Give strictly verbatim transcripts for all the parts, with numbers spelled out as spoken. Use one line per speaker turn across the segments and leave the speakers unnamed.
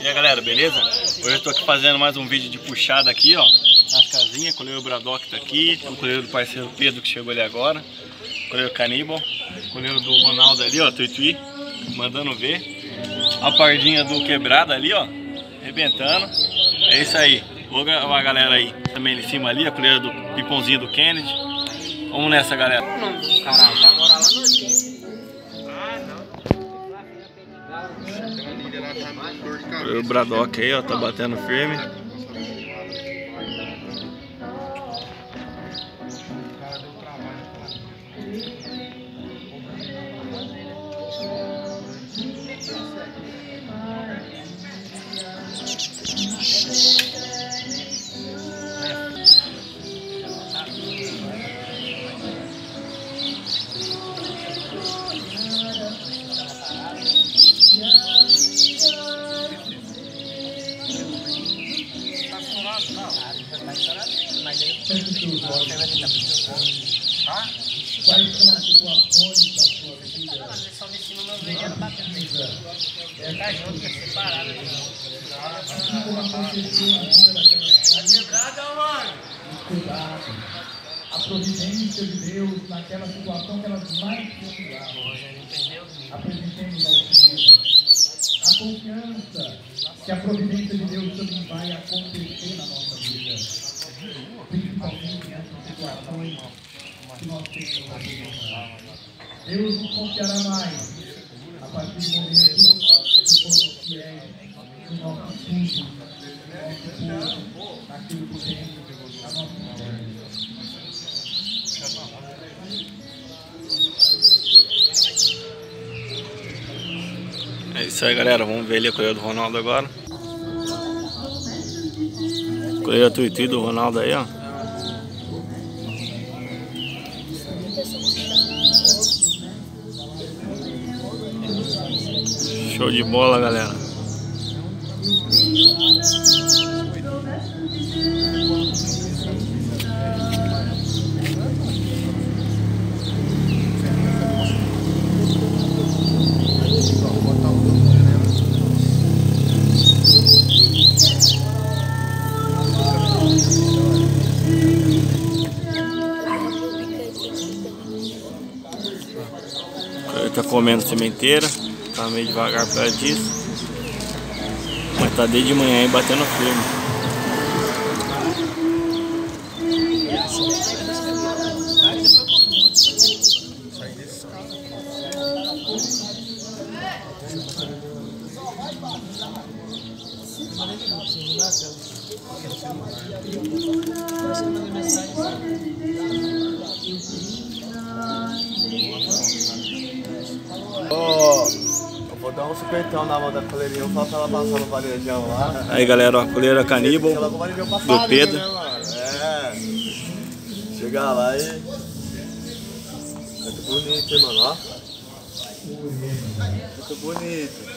E aí galera, beleza? Hoje eu tô aqui fazendo mais um vídeo de puxada aqui, ó, nas casinhas. O coleiro Braddock tá aqui, o coleiro do parceiro Pedro que chegou ali agora, o coleiro Cannibal, o coleiro do Ronaldo ali, ó, Tuitui, mandando ver. A pardinha do Quebrado ali, ó, arrebentando. É isso aí. Vou gravar a galera aí também em cima ali, a coleira do Pipãozinho do Kennedy. Vamos nessa, galera.
Caralho, vai morar lá no
O Braddock aí, ó, tá batendo firme.
Quais são as situações da sua vida?
Não, mas só mexendo no meu veio, ela batendo bem. Ele tá junto, tá separado. Tá quebrada, mano.
Cuidado. A providência de Deus naquela situação que elas mais precisavam. Apresentemos ao Senhor a confiança que a providência de Deus também vai acontecer na nossa vida. Principalmente nessas situações que nós temos na vida. Deus nos confiará mais a partir do momento que formos fiéis no nosso estudo, no nosso povo, naquilo que temos na nossa vida.
É isso aí, galera. Vamos ver ali a coleira do Ronaldo agora. Coleira Tuitui do Ronaldo aí, ó. Show de bola, galera. Ele tá comendo sementeira, tá meio devagar por causa disso, mas tá desde manhã aí batendo firme.
Oh, eu vou dar um supertão na mão da coleirinha, eu falo pra ela passar no varejão lá.
Aí galera, ó, a coleira Cannibal do Pedro.
É, chegar lá e... Muito bonito, hein, mano, ó. Muito bonito.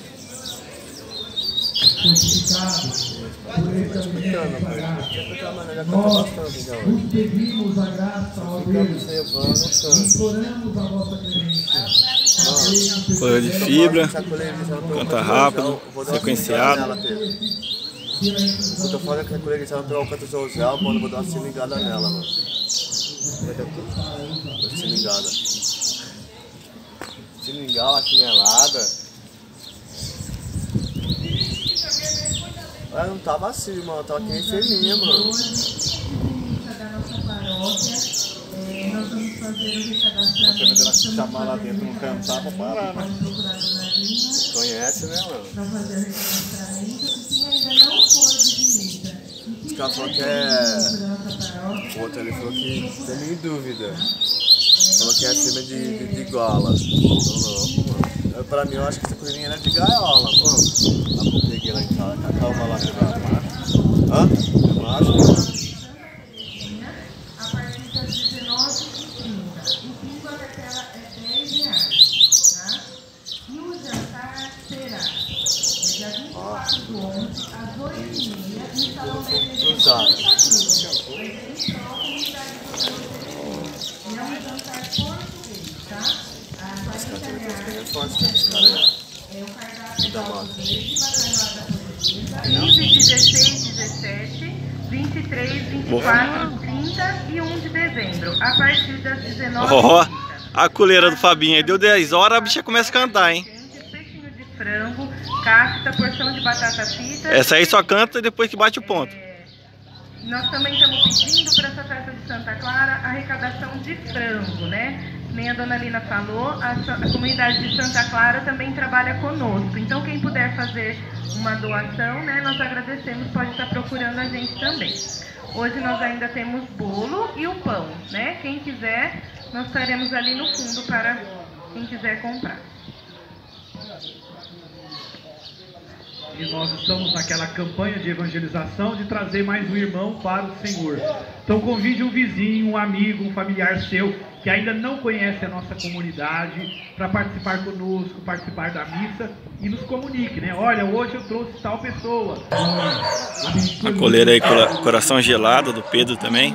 Fortificados por esse alimento, nós nos pedimos a graça, ó Deus, imploramos a vossa clemência.
Coleira de fibra, canta rápido, sequenciado.
Eu tô falando que a coleirinha, se ela pegar o canto social, mano, eu vou dar uma cilingada nela, mano. Uma cilingada. Cilingar uma chinelada. Ela não tava assim, mano, tava aqui enferminha, mano.
Da nossa paróquia, é, nós vamos fazer o recadastramento.
Ela chamar lá dentro, não cantar pra parar, né?
Pode procurar a Dona Lina
Conhece, né, mano?
para fazer o recadastramento. E quem ainda não for de visita e
Os caras falaram que
quiser
é...
da nossa paróquia,
O outro ali falou que tem nenhuma dúvida. Falou que é acima de, de, de gola. Então, não, mano. Eu, pra mim, eu acho que essa coisinha era de gaiola, mano. Lá que eu peguei lá em casa, com a calma lá, pegar. Hã? É macho?
a partir das dezenove e trinta. O bingo da tela é dez reais, tá? E o jantar será é dia vinte e quatro do onze, às oito e meia, no salão da igreja de Santa Cruz. Vai ter então a comunidade de vocês. E é um jantar português, tá? A quarenta reais.
É forte, né, esse cara aí.
É o cardápio da verde, bacalhau da quinze, dezesseis, dezessete, vinte e três, vinte e quatro, trinta e um de dezembro, a partir das dezenove horas.
Ó, a coleira do Fabinho aí, deu dez horas, a bicha começa a cantar, hein?
Peixinho de frango, casca, porção de batata frita.
Essa aí só canta depois que bate o ponto.
É, nós também estamos pedindo para essa festa de Santa Clara arrecadação de frango, né? Nem a dona Lina falou, a, a comunidade de Santa Clara também trabalha conosco. Então quem puder fazer uma doação, né, nós agradecemos, pode estar procurando a gente também. Hoje nós ainda temos bolo e o pão, né? Quem quiser, nós estaremos ali no fundo para quem quiser comprar.
E nós estamos naquela campanha de evangelização de trazer mais um irmão para o Senhor. Então convide um vizinho, um amigo, um familiar seu que ainda não conhece a nossa comunidade para participar conosco, participar da missa e nos comunique, né? Olha, hoje eu trouxe tal pessoa.
A coleira aí, coração gelado do Pedro também.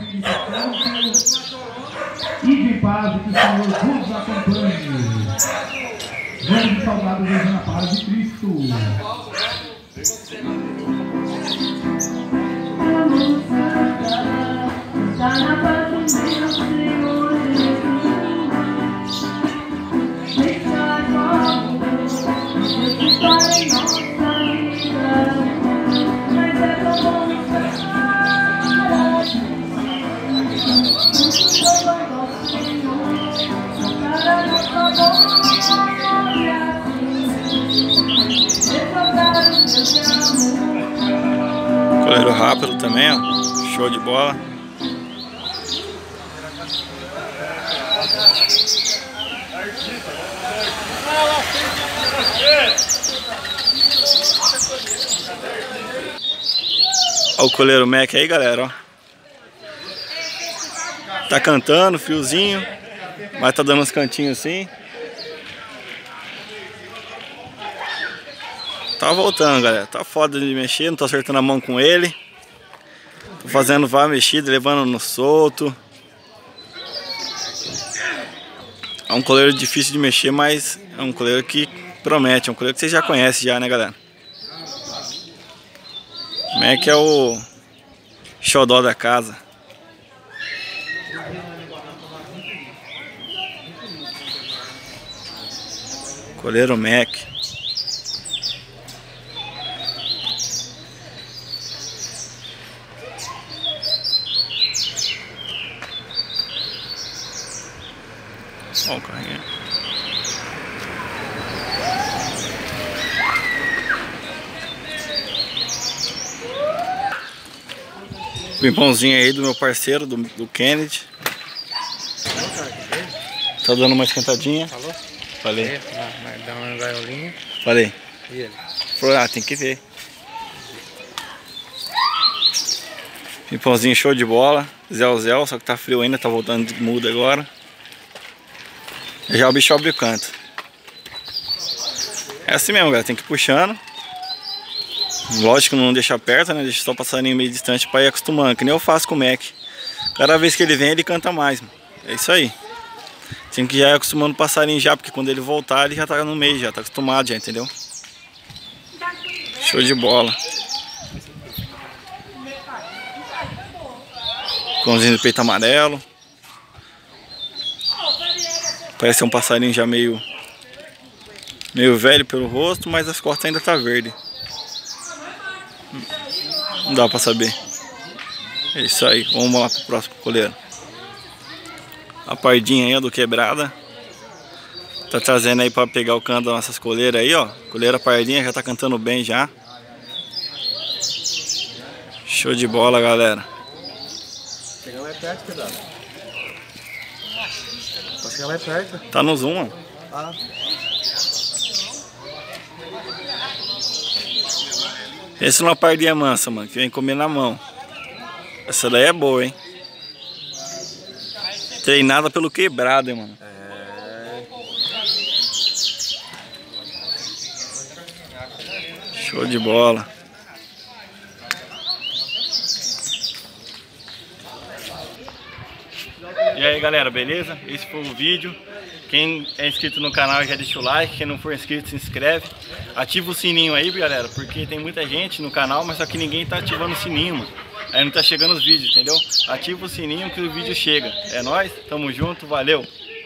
E de paz, que o Senhor vos acompanhe. Vamos saudar Deus na paz de Cristo.
Está na paz do meu Senhor Jesus. Deixa logo Deus estar em nossa vida. Mas é tão bom estar assim. Tudo ao nosso Senhor. Para nossa glória.
Coleiro rápido também, ó. Show de bola. Olha o coleiro Mac aí, galera, ó. Tá cantando, friozinho, mas tá dando uns cantinhos assim. Tá voltando, galera. Tá foda de mexer, não tô acertando a mão com ele. Tô fazendo várias mexidas, levando no solto. É um coleiro difícil de mexer, mas é um coleiro que promete. É um coleiro que vocês já conhecem já, né, galera? Como é que é o xodó da casa? Coleiro Mac. Ó o carrinho. Pimpãozinho aí do meu parceiro, do, do Kennedy. Tá dando uma esquentadinha.
Falou?
Falei.
Dá uma gaiolinha.
Falei.
E ele?
Falou, ah, tem que ver. Pimpãozinho show de bola. Zel Zel, só que tá frio ainda, tá voltando de muda agora. Já o bicho abre o canto. É assim mesmo, galera, tem que ir puxando. Lógico que não deixar perto, né? Deixa só o passarinho meio distante pra ir acostumando, que nem eu faço com o Mac. Cada vez que ele vem, ele canta mais, mano. É isso aí. Tem que já ir acostumando o passarinho já, porque quando ele voltar, ele já tá no meio, já tá acostumado já, entendeu? Show de bola. Cãozinho do peito amarelo. Parece um passarinho já meio meio velho pelo rosto, mas as costas ainda tá verde. Não dá pra saber. É isso aí, vamos lá pro próximo coleiro. A pardinha aí, ó, do quebrada. Tá trazendo aí pra pegar o canto das nossas coleiras aí, ó. Coleira pardinha já tá cantando bem já. Show de bola, galera.
Chega mais perto, quebrada. Pode chegar mais perto.
Tá no zoom, ó.
Ah.
Essa não é uma pardinha mansa, mano, que vem comer na mão. Essa daí é boa, hein? Treinada pelo quebrado, hein, mano.
É.
Show de bola. E aí, galera, beleza? Esse foi o vídeo. Quem é inscrito no canal já deixa o like, quem não for inscrito se inscreve. Ativa o sininho aí, galera, porque tem muita gente no canal, mas só que ninguém tá ativando o sininho, mano. Aí não tá chegando os vídeos, entendeu? Ativa o sininho que o vídeo chega. É nóis, tamo junto, valeu!